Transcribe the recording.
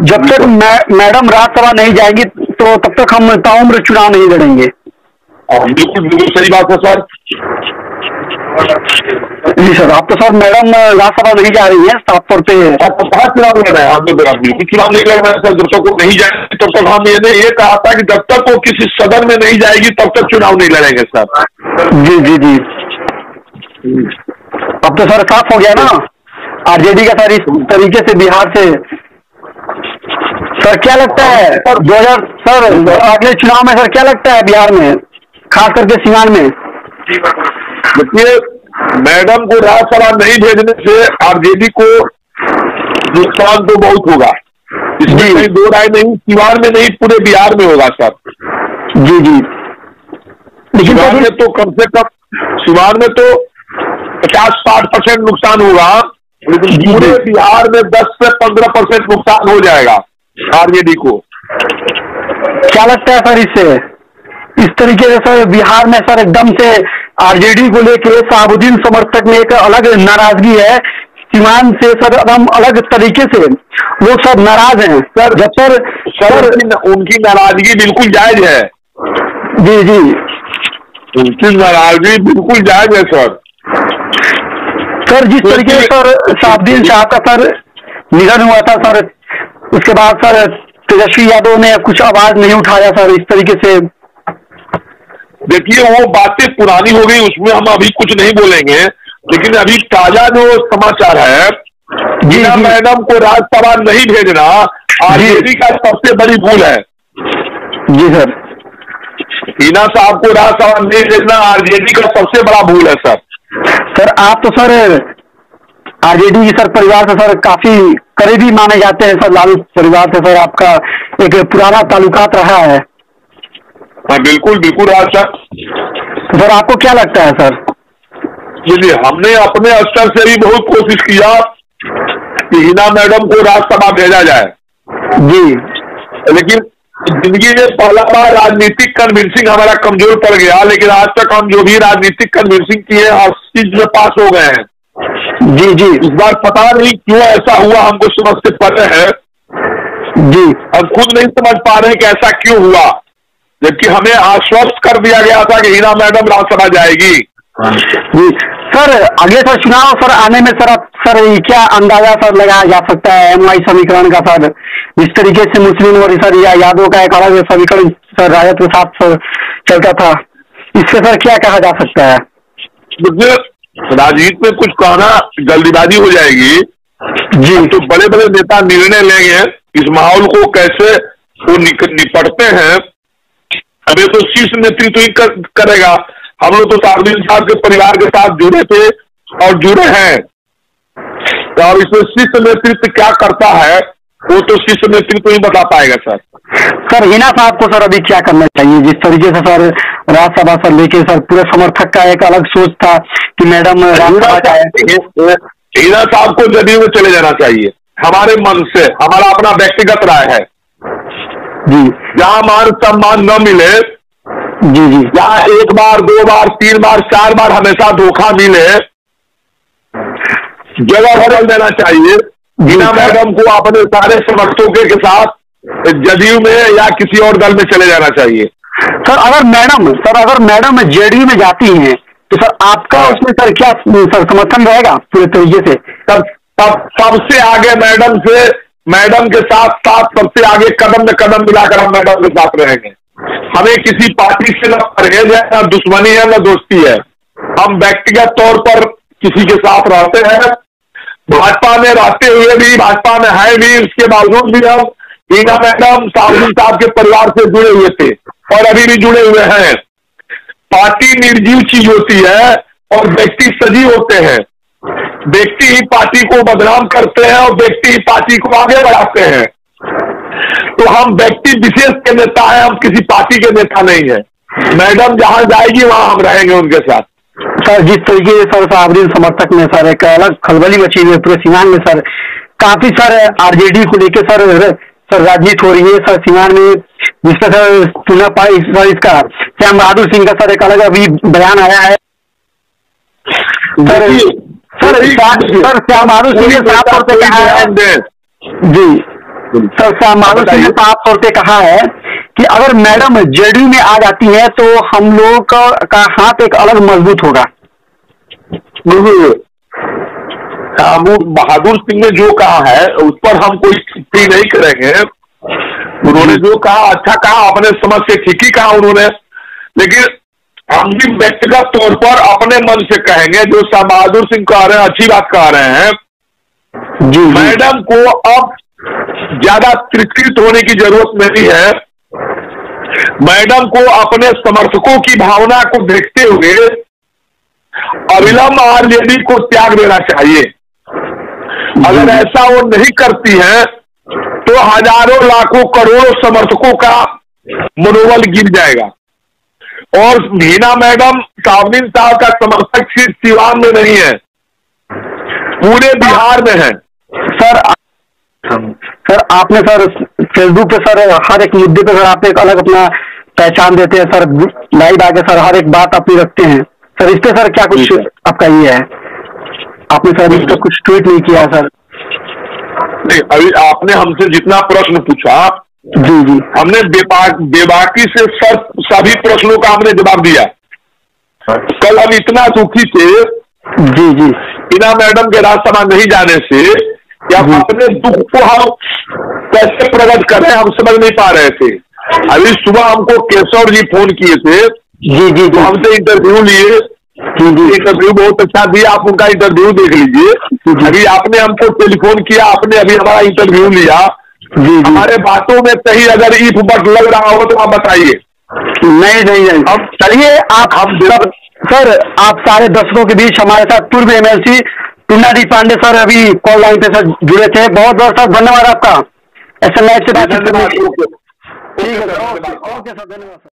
जब तक मैडम राज्यसभा नहीं जाएगी तो तब तक हम ताउम्र चुनाव नहीं लड़ेंगे। बिल्कुल बिल्कुल सही बात है सर। जी सर, आप तो सर मैडम राज्यसभा नहीं जा रही है साफ तौर पे। कहाँ चुनाव लड़ रहे हैं? हम तो बिल्कुल चुनाव नहीं लड़ रहे हैं सर। जब तक वो नहीं जाएगी तब तक हम ये कहा था कि जब तक वो किसी सदन में नहीं जाएगी तब तक चुनाव नहीं लड़ेंगे सर। जी जी जी, अब तो सर साफ हो गया ना आरजेडी का सर इस तरीके से बिहार से। सर क्या लगता है 2000 सर अगले चुनाव में सर क्या लगता है बिहार में, खास करके सीवान में? देखिए, मैडम को राज्यसभा नहीं भेजने से आरजेडी को नुकसान तो बहुत होगा, इसमें कहीं दो राय नहीं। सीवान में नहीं, पूरे बिहार में होगा सर। जी जी, लेकिन सीवान में तो कम से कम सीवान में तो 50-60% नुकसान होगा, लेकिन पूरे बिहार में 10 से 15% नुकसान हो जाएगा आरजेडी को। क्या लगता है सर इससे, इस तरीके से सर बिहार में सर एकदम से आरजेडी को लेके शहाबुद्दीन समर्थक में एक अलग नाराजगी है। सीवान से सर एकदम अलग तरीके से लोग सब नाराज हैं सर। जब सर उनकी नाराजगी बिल्कुल जायज है। जी जी, उनकी नाराजगी बिल्कुल जायज है सर। सर जिस तरीके से सर शहाबुद्दीन शाह का सर निधन हुआ था सर, उसके बाद सर तेजस्वी यादव ने कुछ आवाज नहीं उठाया सर इस तरीके से। देखिए, वो बातें पुरानी हो गई, उसमें हम अभी कुछ नहीं बोलेंगे, लेकिन अभी ताजा जो समाचार है, हिना मैडम को राज्यसभा नहीं भेजना आरजेडी का सबसे बड़ी भूल है। जी सर, हिना साहब को राज्यसभा नहीं भेजना आरजेडी का सबसे बड़ा भूल है सर। सर आप तो सर आरजेडी की सर परिवार से सर काफी करीबी माने जाते हैं सर। लालू परिवार से सर आपका एक पुराना ताल्लुकात रहा है। हाँ बिल्कुल बिल्कुल राज सर। सर आपको क्या लगता है सर? जी, हमने अपने स्तर से भी बहुत कोशिश किया कि हिना मैडम को राज्यसभा भेजा जाए जी, लेकिन जिंदगी में पहला बार राजनीतिक कन्विंसिंग हमारा कमजोर पड़ गया। लेकिन आज तक हम जो भी राजनीतिक कन्विंसिंग किए हर चीज में पास हो गए हैं। जी जी, इस बार पता नहीं क्यों ऐसा हुआ, हमको समझ से पता है जी, हम खुद नहीं समझ पा रहे कि ऐसा क्यों हुआ, जबकि हमें आश्वस्त कर दिया गया था कि हिना मैडम राज्यसभा जाएगी। जी सर, अगले सर चुनाव सर आने में सर सर क्या अंदाजा सर लगाया जा सकता है एमवाई समीकरण का सर? इस तरीके से मुस्लिम और सर या यादव का एक अलग समीकरण सर राजद के साथ सर चलता था, इससे सर क्या कहा जा सकता है? मुझे राजनीति में कुछ कहना जल्दीबाजी हो जाएगी जी, तो बड़े बड़े नेता निर्णय लेंगे इस माहौल को कैसे वो निपटते हैं। अभी तो शीर्ष नेतृत्व ही करेगा। हम लोग तो शहाबुद्दीन साहब के परिवार के साथ जुड़े थे और जुड़े हैं, और इसमें शीर्ष नेतृत्व क्या करता है वो तो शीर्ष नेतृत्व ही बता पाएगा सर। सर हिना साहब को सर अभी क्या करना चाहिए? जिस तरीके से सर राज्यसभा सर लेके सर पूरे समर्थक का एक अलग सोच था कि मैडम राज्यसभा जाए। हिना साहब को जदयू में चले जाना चाहिए, हमारे मन से, हमारा अपना व्यक्तिगत राय है जी। जहां मान सम्मान न मिले, जी जी, जहां 1 बार 2 बार 3 बार 4 बार हमेशा धोखा मिले, जगह बदल देना चाहिए। हिना मैडम को अपने सारे समर्थकों के साथ जदयू में या किसी और दल में चले जाना चाहिए। सर अगर मैडम जेडीयू में जाती हैं तो सर आपका उसमें सर क्या सर समर्थन रहेगा पूरे तरीके से? तब सबसे आगे मैडम के साथ सबसे आगे कदम में कदम मिलाकर हम मैडम के साथ रहेंगे। हमें किसी पार्टी से न परहेज है, न दुश्मनी है, न दोस्ती है। हम व्यक्तिगत तौर पर किसी के साथ रहते हैं, भाजपा में रहते हुए भी, भाजपा में है भी, उसके बावजूद भी हम हिना मैडम शहाबुद्दीन साहब के परिवार से जुड़े हुए थे और अभी भी जुड़े हुए हैं। पार्टी निर्जीव चीज होती है और व्यक्ति सजीव होते हैं। व्यक्ति ही पार्टी को बदनाम करते हैं और व्यक्ति ही पार्टी को आगे बढ़ाते हैं। तो हम व्यक्ति विशेष के नेता हैं, हम किसी पार्टी के नेता नहीं है। मैडम जहां जाएगी वहां हम रहेंगे उनके साथ। सर जिस तरीके से सर शहाबुद्दीन समर्थक में सर एक अलग खलबली मची हुई है पूरे सीवान में सर, काफी सर आरजेडी को लेकर सर राजनीति हो रही है सर सीवान में, जिसका सर चुना पाई सर इसका श्याम बहादुर सिंह का सर एक अलग अभी बयान आया है सर श्याम बहादुर सिंह ने साफ तौर पे कहा है जी सर शाहमालू सिंह ने साफ तौर पे कहा है कि अगर मैडम जेडीयू में आ जाती है तो हम लोग का हाथ एक अलग मजबूत होगा। बहादुर सिंह ने जो कहा है उस पर हम कोई टिप्पणी नहीं करेंगे। उन्होंने जो कहा अच्छा कहा, अपने समझ से ठीक ही कहा उन्होंने, लेकिन हम भी व्यक्तिगत तौर पर अपने मन से कहेंगे जो शाह बहादुर सिंह कह रहे हैं अच्छी बात कह रहे हैं। जी मैडम को अब ज्यादा तिरस्कृत होने की जरूरत नहीं है। मैडम को अपने समर्थकों की भावना को देखते हुए अविलंब आरजेडी को त्याग देना चाहिए। अगर ऐसा वो नहीं करती है तो हजारों लाखों करोड़ों समर्थकों का मनोबल गिर जाएगा। और मीना मैडम सावनीन साहब का समर्थक सिर्फ सिवान में नहीं है, पूरे बिहार में है। सर आपने सर फेसबुक पे सर हर एक मुद्दे पे सर आप एक अलग अपना पहचान देते हैं सर, लाइव आके सर हर एक बात अपनी रखते हैं सर। इस पे सर क्या कुछ आपका ये है? आपने सर इस पर कुछ ट्वीट नहीं किया सर? नहीं, अभी आपने हमसे जितना प्रश्न पूछा जी हमने बेबाकी से सभी प्रश्नों का हमने जवाब दिया। कल हम इतना दुखी थे जी मीना मैडम के राज्यसभा नहीं जाने से कि हम अपने दुख को हम कैसे प्रकट करें हम समझ नहीं पा रहे थे। अभी सुबह हमको केशव जी फोन किए थे, जी तो हमसे इंटरव्यू लिए। इंटरव्यू बहुत अच्छा दिया, आप उनका इंटरव्यू देख लीजिए। अभी आपने हमको टेलीफोन किया, आपने अभी हमारा इंटरव्यू लिया। हमारे बातों में कहीं अगर इफ बट लग रहा हो तो आप बताइए। नहीं अब चलिए आप हम सर आप सारे दर्शकों के बीच हमारे साथ पूर्व MLC Tunna D Pandey sir अभी कॉल लाइन पे सर जुड़े थे। बहुत बहुत सर धन्यवाद आपका SMS से बात करने के लिए। ठीक है सर, ओके सर, धन्यवाद सर।